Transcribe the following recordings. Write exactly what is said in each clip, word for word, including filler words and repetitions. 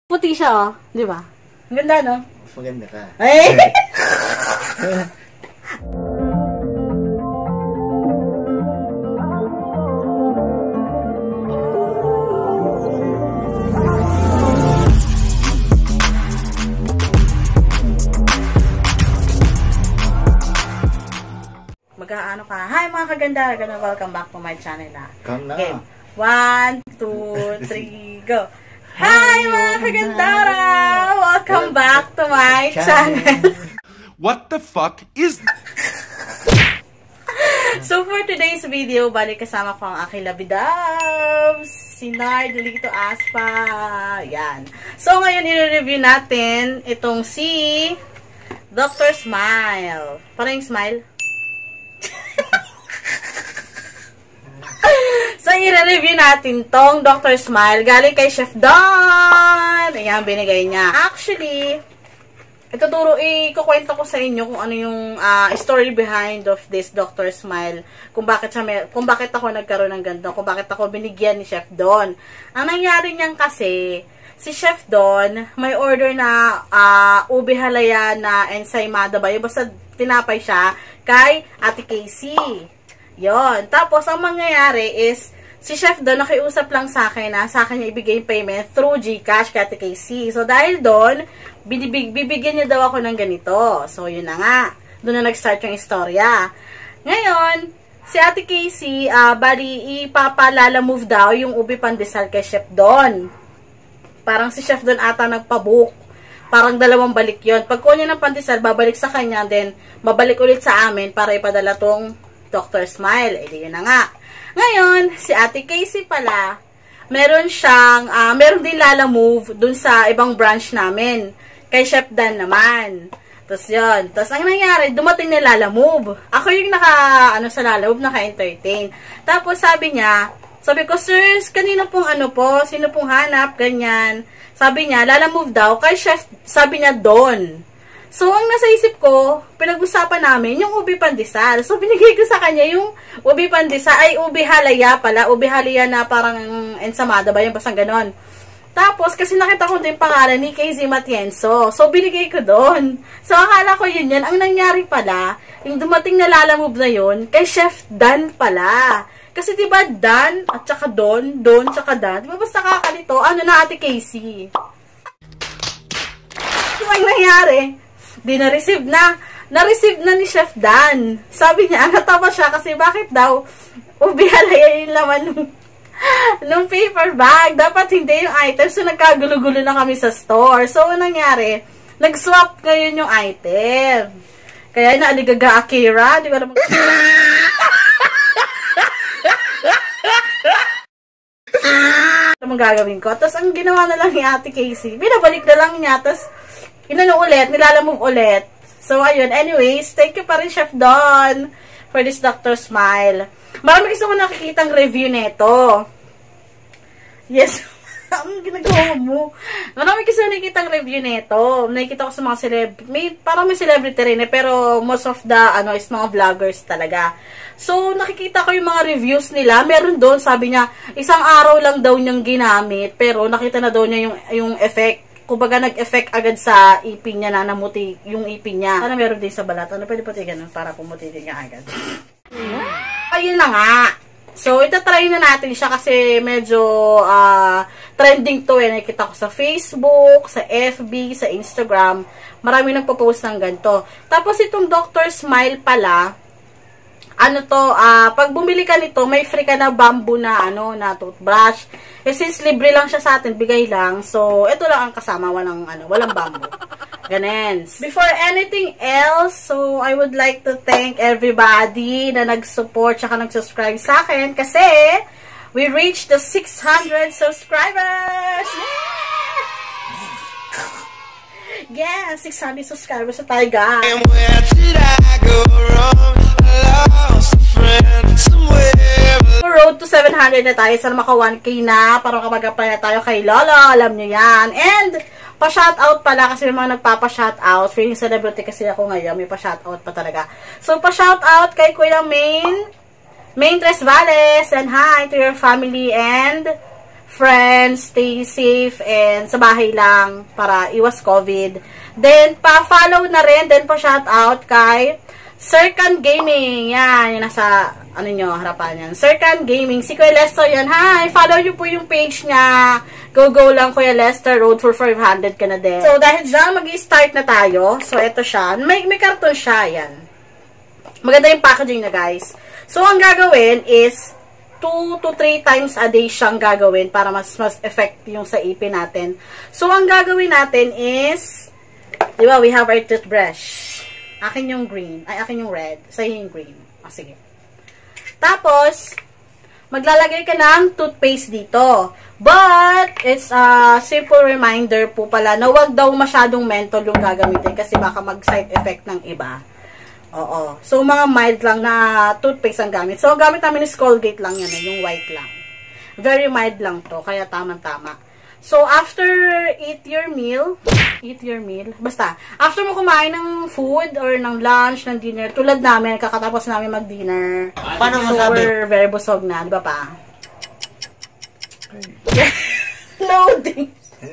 Puti siya, oh. Di ba? Ang ganda, no? Maganda ka. Ay! Mag-aano ka? Hi mga kaganda! Welcome back to my channel, ha? Come na. Okay. One, two, three, go! Hi mga kagandara! Welcome back to my channel! What the fuck is... So for today's video, balik kasama ko ang aking labidabs, si Nard Lito Aspa. Yan. So ngayon i-review natin itong si Doctor Smile. Parang yung smile. So, i-review natin tong Doctor Smile. Galing kay Chef Don. Ayan, binigay niya. Actually, ituturo, ikukwento ko sa inyo kung ano yung uh, story behind of this Doctor Smile. Kung bakit, siya may, kung bakit ako nagkaroon ng ganito. Kung bakit ako binigyan ni Chef Don. Ang nangyari niyan kasi, si Chef Don, may order na uh, ube halaya na ensaymada ba? Yung basta tinapay siya kay Ate Casey. Yon. Tapos, ang mangyayari is, si Chef Don nakiusap lang sa akin na sa akin niya ibigay yung payment through GCash kay Ate Casey. So, dahil doon, bibig, bibigyan niya daw ako ng ganito. So, yun na nga. Doon na nag-start yung istorya. Ngayon, si Ate Casey, uh, bali, ipapalala move daw yung ubi pandesal kay Chef Don. Parang si Chef Don ata nagpabook. Parang dalawang balik yon. Pag kuha niya ng pandesal, babalik sa kanya, then babalik ulit sa amin para ipadala tong Doctor Smile. Eh, di yun na nga. Ngayon, si Ate Casey pala, meron siyang, uh, meron din Lala Move dun sa ibang branch namin. Kay Chef Dan naman. Tapos yun. Tapos ang nangyari, dumating na Lala Move. Ako yung naka, ano sa Lala Move, naka-entertain. Tapos sabi niya, sabi ko, sirs, kanino pong ano po, sino pong hanap, ganyan. Sabi niya, Lala Move daw, kay Chef, sabi niya, Don. So, ang nasa isip ko, pinag-usapan namin yung ubi pandesal. So, binigay ko sa kanya yung ubi pandesal, ay ubi halaya pala. Ubi halaya na parang ensamada ba, yung basang ganon. Tapos, kasi nakita ko din pangalan ni Casey Matienzo. So, binigay ko doon. So, akala ko yun yan. Ang nangyari pala, yung dumating na Lala Move na yun, kay Chef Dan pala. Kasi diba Dan, at saka Don, Don, tsaka Dan. Diba basta kakalito, ano na Ate Casey? Yung ang nangyari, di na-receive na. Na-receive na ni Chef Dan. Sabi niya, natawa siya kasi bakit daw ubi halaya yung laman ng, ng paper bag. Dapat hindi yung item. So, nagkagulo-gulo na kami sa store. So, anong nangyari? Nag-swap ngayon yung item. Kaya naaligaga Akira. Di ko alam. Ano gagawin ko? Tapos, ang ginawa na lang ni Ate Casey, binabalik na lang niya. Tapos, inano ulit, nilalamove ulit. So, ayun. Anyways, thank you pa rin, Chef Don, for this Doctor Smile. Marami kasi ako nakikitang review nito. Yes. Ang ginagawa mo. Marami kasi ako nakikitang review nito. Nakikita ko sa mga celeb. May, parang may celebrity rin eh, pero most of the, ano, is mga vloggers talaga. So, nakikita ko yung mga reviews nila. Meron doon, sabi niya, isang araw lang daw niyang ginamit, pero nakita na daw niya yung, yung effect. Kumbaga, nag-effect agad sa ipin niya na namuti yung ipin niya. Ano meron din sa balat? Ano pwede pati ganun para pumuti din niya agad? Ayun na nga. So, itatry na natin siya kasi medyo uh, trending to eh. Nakikita ko sa Facebook, sa F B, sa Instagram. Marami nagpo-post ng ganito. Tapos, itong Doctor Smile pala, ano to, uh, pag bumili ka nito, may free ka na bamboo na, ano, na toothbrush. Eh, since libre lang siya sa atin, bigay lang. So, ito lang ang kasama, walang, ano, walang bamboo. Ganun. Before anything else, so, I would like to thank everybody na nag-support tsaka nag-subscribe sa akin kasi we reached the six hundred subscribers! Yeah! Yeah, six hundred subscribers sa tayo, guys. And where did I go wrong? Road to seven hundred na tayo. Sana maka one K na para makapag-apply na tayo kay Lolo. Alam nyo yan. And, pa-shoutout pala kasi may mga nagpapa-shoutout. Feeling celebrity kasi ako ngayon. May pa-shoutout pa talaga. So, pa-shoutout kay Kuya Main. Main Tres Valles. And hi to your family and friends, stay safe, and sa bahay lang para iwas COVID. Then, pa-follow na rin, then pa-shoutout kay Sircan Gaming. Yan, yung nasa, ano nyo, harapan yan. Sircan Gaming. Si Kuya Lester yan. Hi, follow nyo po yung page niya. Go, go lang, Kuya Lester. Road for five hundred ka na din. So, dahil dyan, mag-i-start na tayo. So, ito siya. May, may karton siya, yan. Maganda yung packaging na, guys. So, ang gagawin is two to three times a day siyang gagawin para mas mas effect yung sa ipin natin. So, ang gagawin natin is, di ba, we have our toothbrush. Akin yung green. Ay, akin yung red. Sa'yo yung green. O, sige. Tapos, maglalagay ka ng toothpaste dito. But, it's a simple reminder po pala na huwag daw masyadong menthol yung gagamitin kasi baka mag-side effect ng iba. Oo. So, mga mild lang na toothpaste ang gamit. So, ang gamit namin is Colgate lang yan, yung white lang. Very mild lang to, kaya tamang-tama. So, after eat your meal, eat your meal, basta, after mo kumain ng food or ng lunch, ng dinner, tulad namin, kakatapos namin mag-dinner. Paano so, masabi? we're very busog na, di ba pa? Loading.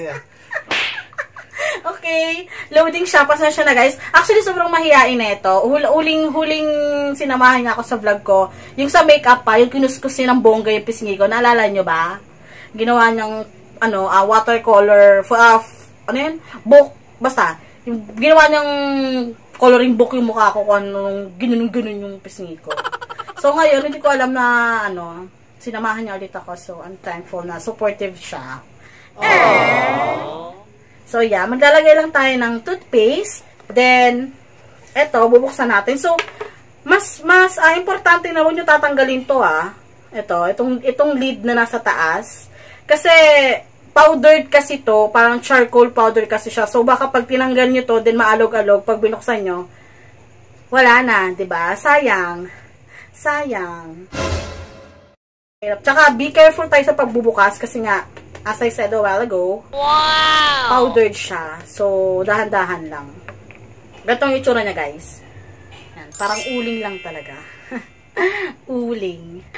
Okay, loading siya. Pasensya na, guys. Actually, sobrang mahihain na ito. Huling-huling sinamahan niya ako sa vlog ko. Yung sa makeup pa, yung kinuskus niya ng bongga yung pisngi ko. Naalala nyo ba? Ginawa niyang, ano, uh, watercolor, uh, ano yun? Book. Basta, yung, ginawa niyang coloring book yung mukha ko kung anong ginunong-gunon yung pisngi ko. So, ngayon, hindi ko alam na, ano, sinamahan niya ulit ako. So, I'm thankful na supportive siya. And, so, yeah, maglalagay lang tayo ng toothpaste. Then, eto, bubuksan natin. So, mas, mas, ah, importante na huwag nyo tatanggalin to, ah. Ito, itong, itong lid na nasa taas. Kasi, powdered kasi to, parang charcoal powder kasi siya. So, baka pag tinanggal nyo to, then maalog-alog, pag binuksan nyo, wala na, diba? Sayang. Sayang. Tsaka, be careful tayo sa pagbubukas kasi nga, as I said a while ago, wow! Powdered siya. So, dahan-dahan lang. Ganito yung itsura niya, guys. Yan, parang uling lang talaga. Uling.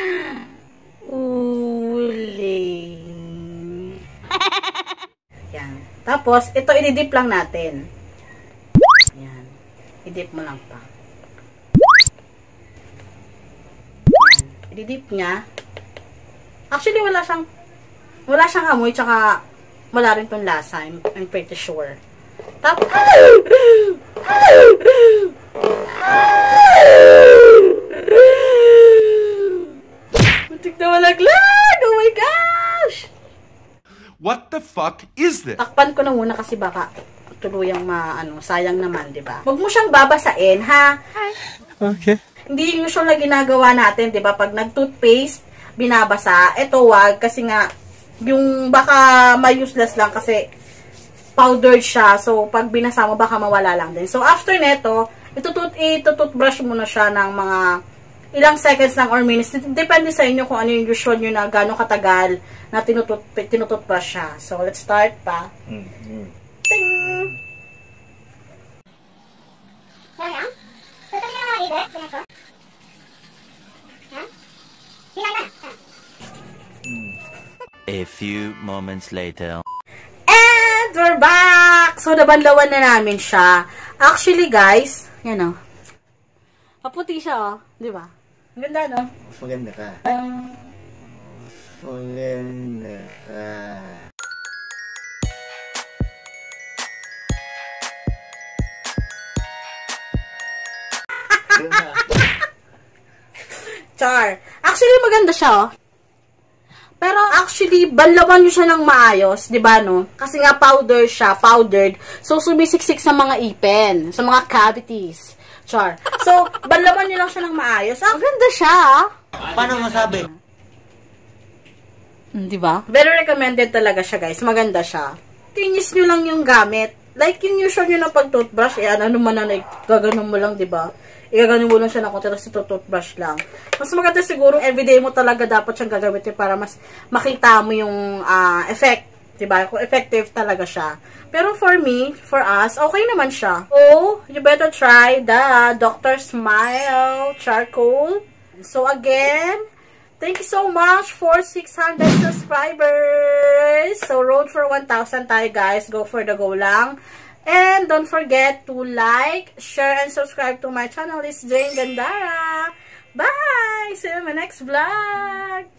Uling. Yan. Tapos, ito ididip lang natin. Yan. Idip mo lang pa. Yan. Ididip niya. Actually, wala siyang Wala siyang amoy, tsaka wala rin tong lasa. I'm, I'm pretty sure. Tapos, muntik na malaglag! Oh my gosh! What the fuck is this? Takpan ko na muna kasi baka tuluyang ma, ano, sayang naman, di ba? Huwag mo siyang babasain, ha? Okay. Hindi yung usual na ginagawa natin, di ba? Pag nag-toothpaste, binabasa. Ito, wag, kasi nga, yung baka ma-useless lang kasi powdered siya. So, pag binasa mo, baka mawala lang din. So, after neto, itutut itututbrush mo na siya ng mga ilang seconds lang or minutes. Depende sa inyo kung ano yung usual nyo na gano'ng katagal na tinutut tinututbrush siya. So, let's start pa. Mm-hmm. Ting! A few moments later. And we're back! So, nabanlawan na namin siya. Actually, guys, yan o. Paputi siya, o. Di ba? Ang ganda, no? Maganda ka. Um, Maganda ka. Char. Actually, maganda siya, o. Pero actually, banlawan nyo siya ng maayos, di ba, no? Kasi nga powder siya, powdered. So, sumisiksik sa mga ipin, sa mga cavities. Char. So, banlawan nyo lang siya ng maayos. Ah, ganda siya, ah. Paano masabi? Mm, di ba? Very recommended talaga siya, guys. Maganda siya. Tinis nyo lang yung gamit. Like, yung usual nyo na pag-toothbrush, eh, ano naman na, like, gaganon mo lang, di ba? Igaganon mo lang siya ng konti, tapos ito toothbrush lang. Mas maganda siguro, everyday mo talaga dapat siyang gagamitin para mas makita mo yung uh, effect. Diba? Kung effective talaga siya. Pero for me, for us, okay naman siya. Oh, you better try the Doctor Smile Charcoal. So again, Thank you so much for six hundred subscribers. So, road for one thousand tayo, guys. Go for the go lang. And don't forget to like, share, and subscribe to my channel. It's Jane Gandara. Bye! See you in my next vlog.